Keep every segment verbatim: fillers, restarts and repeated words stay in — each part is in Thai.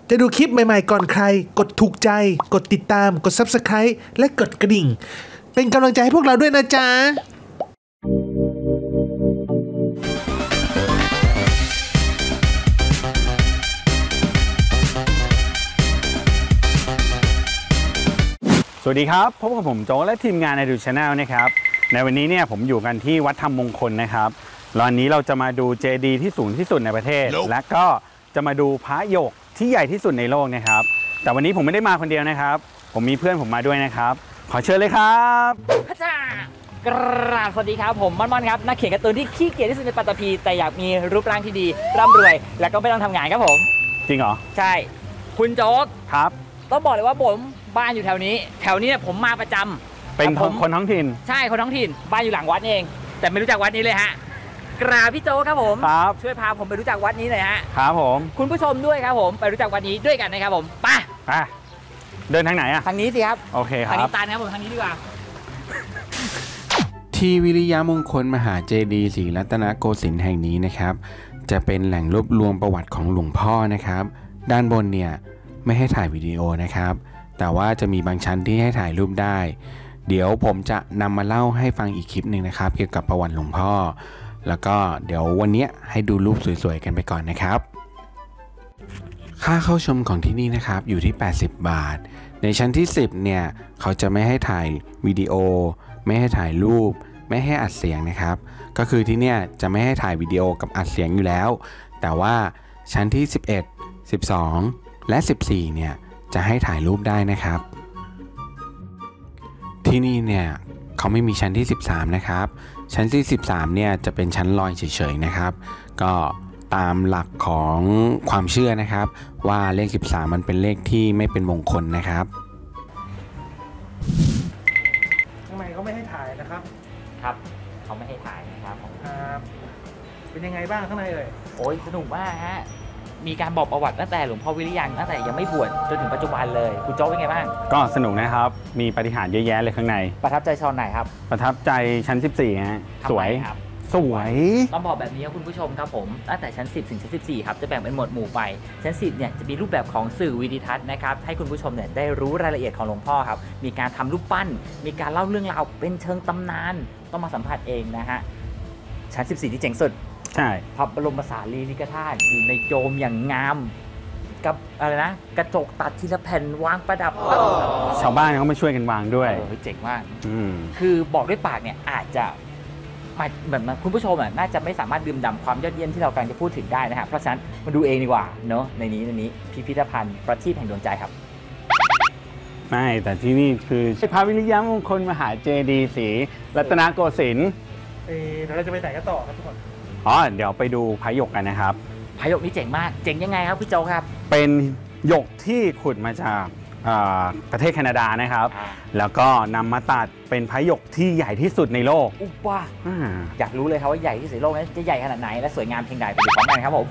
จะดูคลิปใหม่ๆก่อนใครกดถูกใจกดติดตามกด ซับสไครบ์ และกดกระดิ่งเป็นกำลังใจให้พวกเราด้วยนะจ๊ะสวัสดีครับพบกับผมโจและทีมงานในดูชาแนลนะครับในวันนี้เนี่ยผมอยู่กันที่วัดธรรมมงคลนะครับตอนนี้เราจะมาดูเจดีย์ที่สูงที่สุดในประเทศ no. และก็จะมาดูพระหยกที่ใหญ่ที่สุดในโลกนะครับแต่วันนี้ผมไม่ได้มาคนเดียวนะครับผมมีเพื่อนผมมาด้วยนะครับขอเชิญเลยครับพระเจ้ากราบสวัสดีครับผมม่อนๆครับนักเขียนการ์ตูนที่ขี้เกียจที่สุดในปัตตภีแต่อยากมีรูปร่างที่ดีร่ำรวยและก็ไม่ต้องทำงานครับผมจริงเหรอใช่คุณโจ๊กครับต้องบอกเลยว่าผมบ้านอยู่แถวนี้แถวนี้ผมมาประจำเป็นคนท้องถิ่นใช่คนท้องถิ่นบ้านอยู่หลังวัดเองแต่ไม่รู้จักวัดนี้เลยฮะกราบพี่โจ๊กครับผมครับช่วยพาผมไปรู้จักวัดนี้หน่อยฮะครับผมคุณผู้ชมด้วยครับผมไปรู้จักวัดนี้ด้วยกันนะครับผมไปไปเดินทางไหนอะทางนี้สิครับโอเคครับทางนี้ตันครับผมทางนี้ดีกว่าที่วิริยมงคลมหาเจดีย์ศรีรัตนโกสินทร์แห่งนี้นะครับจะเป็นแหล่งรวบรวมประวัติของหลวงพ่อนะครับด้านบนเนี่ยไม่ให้ถ่ายวิดีโอนะครับแต่ว่าจะมีบางชั้นที่ให้ถ่ายรูปได้เดี๋ยวผมจะนำมาเล่าให้ฟังอีกคลิปหนึ่งนะครับเกี่ยวกับประวัติหลวงพ่อแล้วก็เดี๋ยววันนี้ให้ดูรูปสวยๆกันไปก่อนนะครับค่าเข้าชมของที่นี่นะครับอยู่ที่แปดสิบบาทในชั้นที่สิบเนี่ยเขาจะไม่ให้ถ่ายวิดีโอไม่ให้ถ่ายรูปไม่ให้อัดเสียงนะครับก็คือที่เนี่ยจะไม่ให้ถ่ายวิดีโอกับอัดเสียงอยู่แล้วแต่ว่าชั้นที่สิบเอ็ด สิบสองและสิบสี่เนี่ยจะให้ถ่ายรูปได้นะครับที่นี่เนี่ยเขาไม่มีชั้นที่สิบสามนะครับชั้นที่สิบสามเนี่ยจะเป็นชั้นลอยเฉยๆนะครับก็ตามหลักของความเชื่อนะครับว่าเลขสิบสามมันเป็นเลขที่ไม่เป็นมงคลนะครับข้างในเขาไม่ให้ถ่ายนะครับครับเขาไม่ให้ถ่ายนะครับครับเป็นยังไงบ้างข้างในเอ่ยโอ้ยสนุกมากฮะมีการบอกประวัติตั้งแต่หลวงพ่อวิริยังตั้งแต่ยังไม่บวชจนถึงปัจจุบันเลยคุณโจ๊กเป็นไงบ้างก็สนุกนะครับมีปาฏิหาริย์เยอะแยะเลยข้างในประทับใจชอนไหนครับประทับใจชั้นสิบสี่ฮะสวยครับสวยต้องบอกแบบนี้ครับคุณผู้ชมครับผมตั้งแต่ชั้นสิบถึงชั้นสิบสี่ครับจะแบ่งเป็นหมวดหมู่ไปชั้นสิบเนี่ยจะมีรูปแบบของสื่อวิดิทัศน์นะครับให้คุณผู้ชมเนี่ยได้รู้รายละเอียดของหลวงพ่อครับมีการทำรูปปั้นมีการเล่าเรื่องราวเป็นเชิงตำนานต้องมาสัมผัสเองนะฮะชั้นสิบสี่ที่เจ๋งสุดใช่พระบรมสารีริกธาตุอยู่ในโจมอย่างงามกับอะไรนะกระจกตัดทีละแผ่นวางประดับชาวบ้านเขามาช่วยกันวางด้วยเจ๋งมากคือบอกด้วยปากเนี่ยอาจจะแบบคุณผู้ชมอ่ะน่าจะไม่สามารถดื่มด่ำความยอดเยี่ยมที่เรากำลังจะพูดถึงได้นะฮะเพราะฉะนั้นมาดูเองดีกว่าเนาะในนี้ในนี้พิพิธภัณฑ์ประทีปแห่งดวงใจครับไม่แต่ที่นี่คือพระวิริยมงคลมหาเจดีย์ศรีรัตนโกสินทร์เดี๋ยวเราจะไปไหนกันต่อครับทุกคนอ๋อเดี๋ยวไปดูพระหยกกันนะครับพระหยกนี่เจ๋งมากเจ๋งยังไงครับพี่โจครับเป็นหยกที่ขุดมาจากประเทศแคนาดานะครับแล้วก็นำมาตัดเป็นพระหยกที่ใหญ่ที่สุดในโลกอุ๊บว้าอยากรู้เลยครับว่าใหญ่ที่สุดในโลกนั้นจะใหญ่ขนาดไหนและสวยงามเพียงใดไปดูพร้อมกันครับผม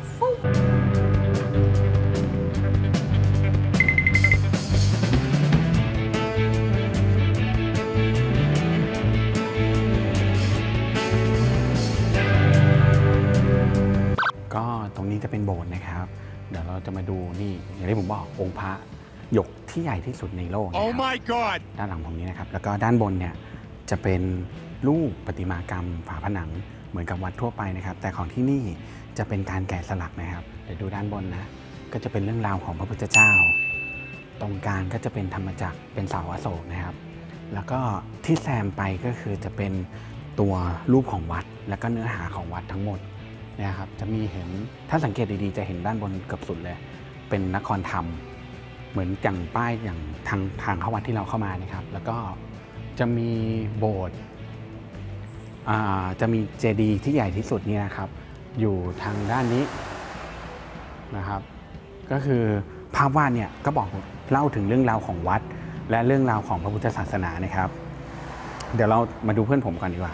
ก็ตรงนี้จะเป็นโบสถ์นะครับเดี๋ยวเราจะมาดูนี่อย่างที่ผมบอกองค์พระหยกที่ใหญ่ที่สุดในโลก Oh my God ด้านหลังผมนี้นะครับแล้วก็ด้านบนเนี่ยจะเป็นรูปประติมากรรมฝาผนังเหมือนกับวัดทั่วไปนะครับแต่ของที่นี่จะเป็นการแกะสลักนะครับเดี๋ยวดูด้านบนนะก็จะเป็นเรื่องราวของพระพุทธเจ้าตรงกลางก็จะเป็นธรรมจักรเป็นเสาอโศกนะครับแล้วก็ที่แซมไปก็คือจะเป็นตัวรูปของวัดแล้วก็เนื้อหาของวัดทั้งหมดนะครับจะมีเห็นถ้าสังเกตดีๆจะเห็นด้านบนเกือบสุดเลยเป็นนครธรรมเหมือนอย่างป้ายอย่างทางทางเข้าวัดที่เราเข้ามานะครับแล้วก็จะมีโบสถ์จะมีเจดีย์ที่ใหญ่ที่สุดนี่นะครับอยู่ทางด้านนี้นะครับก็คือภาพวาดเนี่ยก็บอกเล่าถึงเรื่องราวของวัดและเรื่องราวของพระพุทธศาสนานะครับเดี๋ยวเรามาดูเพื่อนผมก่อนดีกว่า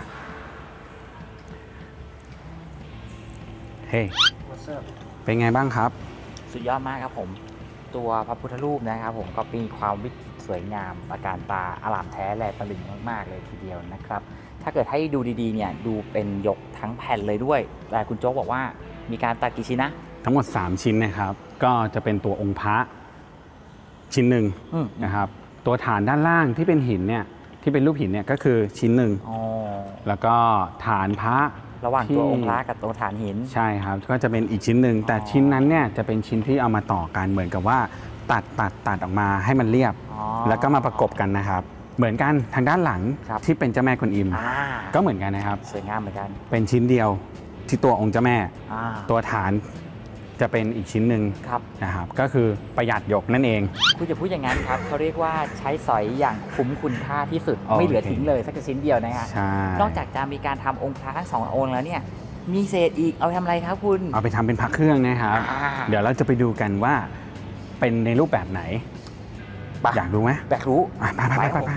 เฮ้ hey. เป็นไงบ้างครับสุดยอดมากครับผมตัวพระพุทธรูปนะครับผมก็มีความวิจิตรสวยงามอาการตาอลามแท้แลตะลึงมากๆเลยทีเดียวนะครับถ้าเกิดให้ดูดีๆเนี่ยดูเป็นหยกทั้งแผ่นเลยด้วยแต่คุณโจ๊กบอกว่ามีการตัดกี่ชิ้นนะทั้งหมดสามชิ้นนะครับก็จะเป็นตัวองค์พระชิ้นหนึ่งนะครับตัวฐานด้านล่างที่เป็นหินเนี่ยที่เป็นรูปหินเนี่ยก็คือชิ้นหนึ่งแล้วก็ฐานพระระหว่างตัวองค์พระกับตัวฐานหินใช่ครับก็จะเป็นอีกชิ้นหนึ่งแต่ชิ้นนั้นเนี่ยจะเป็นชิ้นที่เอามาต่อกันเหมือนกับว่าตัดตัดตัดออกมาให้มันเรียบแล้วก็มาประกบกันนะครับเหมือนกันทางด้านหลังที่เป็นเจ้าแม่กวนอิมก็เหมือนกันนะครับสวยงามเหมือนกันเป็นชิ้นเดียวที่ตัวองค์เจ้าแม่ตัวฐานจะเป็นอีกชิ้นหนึ่งนะครับก็คือประหยัดหยกนั่นเองคุณจะพูดอย่างนั้นครับเขาเรียกว่าใช้สอยอย่างคุ้มคุณค่าที่สุดไม่เหลือทิ้งเลยสักชิ้นเดียวนะฮะนอกจากจะมีการทำองค์พระทั้งสององค์แล้วเนี่ยมีเศษอีกเอาไปทำอะไรครับคุณเอาไปทำเป็นพระเครื่องนะครับเดี๋ยวเราจะไปดูกันว่าเป็นในรูปแบบไหนอยากดูไหมอยากรู้ไปไปไปไป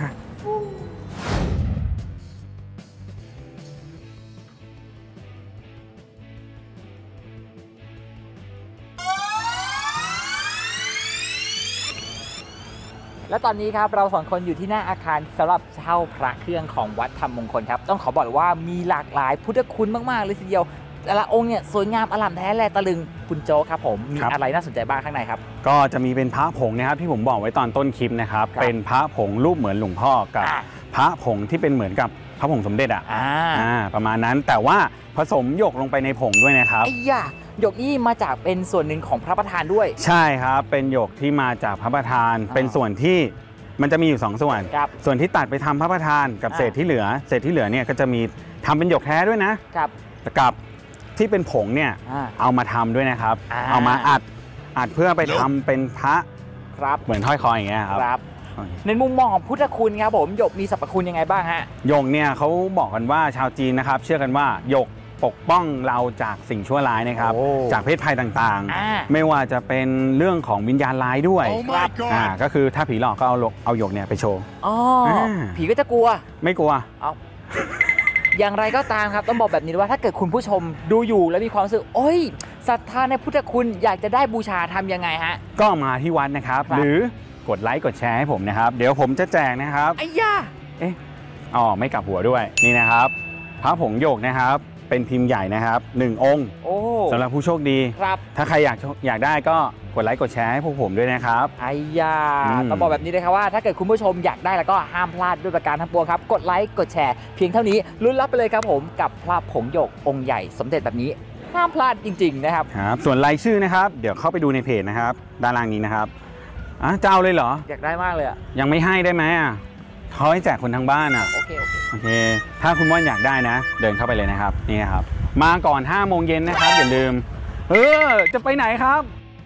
และตอนนี้ครับเราสองคนอยู่ที่หน้าอาคารสำหรับเช่าพระเครื่องของวัดธรรมมงคลครับต้องขอบอกเลยว่ามีหลากหลายพุทธคุณมากๆเลยทีเดียวแต่ละองค์เนี่ยสวยงามอลามแท้แลตะลึงคุณโจครับผมมีอะไรน่าสนใจบ้างข้างในครับก็จะมีเป็นพระผงนะครับที่ผมบอกไว้ตอนต้นคลิปนะครับเป็นพระผงรูปเหมือนหลวงพ่อกับพระผงที่เป็นเหมือนกับพระผงสมเด็จอ่ะประมาณนั้นแต่ว่าผสมหยกลงไปในผงด้วยนะครับไอ้ยาหยกนี่มาจากเป็นส่วนหนึ่งของพระประธานด้วยใช่ครับเป็นหยกที่มาจากพระประธานเป็นส่วนที่มันจะมีอยู่สองส่วนส่วนที่ตัดไปทำพระประธานกับเศษที่เหลือเศษที่เหลือเนี่ยก็จะมีทำเป็นหยกแท้ด้วยนะครับกับที่เป็นผงเนี่ยเอามาทำด้วยนะครับเอามาอัดอัดเพื่อไปทำเป็นพระครับเหมือนห้อยคออย่างเงี้ยครับในมุมมองของพุทธคุณครับผมหยกมีสรรพคุณยังไงบ้างฮะหยกเนี่ยเขาบอกกันว่าชาวจีนนะครับเชื่อกันว่าหยกปกป้องเราจากสิ่งชั่วร้ายนะครับจากเพศภัยต่างๆไม่ว่าจะเป็นเรื่องของวิญญาณร้ายด้วยอ่าก็คือถ้าผีหลอกก็เอาเอาหยกเนี่ยไปโชว์อ๋อผีก็จะกลัวไม่กลัวเอาอย่างไรก็ตามครับต้องบอกแบบนี้ว่าถ้าเกิดคุณผู้ชมดูอยู่แล้วมีความรู้สึกโอ้ยศรัทธาในพุทธคุณอยากจะได้บูชาทำยังไงฮะก็มาที่วัดนะครับหรือกดไลค์กดแชร์ให้ผมนะครับเดี๋ยวผมจะแจกนะครับไอ้ย่าเอ๊ะอ๋อไม่กลับหัวด้วยนี่นะครับพระผงหยกนะครับเป็นพิมพ์ใหญ่นะครับหนึ่งองค์สำหรับผู้โชคดีครับถ้าใครอยากอยากได้ก็กดไลค์กดแชร์ให้พวกผมด้วยนะครับไอ้ยาต้องบอกแบบนี้เลยครับว่าถ้าเกิดคุณผู้ชมอยากได้แล้วก็ห้ามพลาดด้วยประการทั้งปวงครับกดไลค์กดแชร์เพียงเท่านี้ลุ้นรับไปเลยครับผมกับพระผงหยกองค์ใหญ่สมเด็จแบบนี้ห้ามพลาดจริงๆนะครับครับส่วนรายชื่อนะครับเดี๋ยวเข้าไปดูในเพจนะครับด้านล่างนี้นะครับอ่ะเจ้าเลยเหรออยากได้มากเลยอ่ะยังไม่ให้ได้ไหมอ่ะเขาให้แจกคนทางบ้านอ่ะโอเคโอเคโอเคถ้าคุณม่อนอยากได้นะเดินเข้าไปเลยนะครับนี่ครับมาก่อนห้าโมงเย็นนะครับอย่าลืมเออจะไปไหนครับ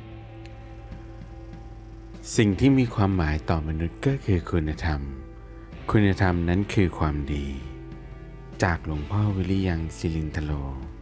สิ่งที่มีความหมายต่อมนุษย์ก็คือคุณธรรมคุณธรรมนั้นคือความดีจากหลวงพ่อวิริยังศิรินทโล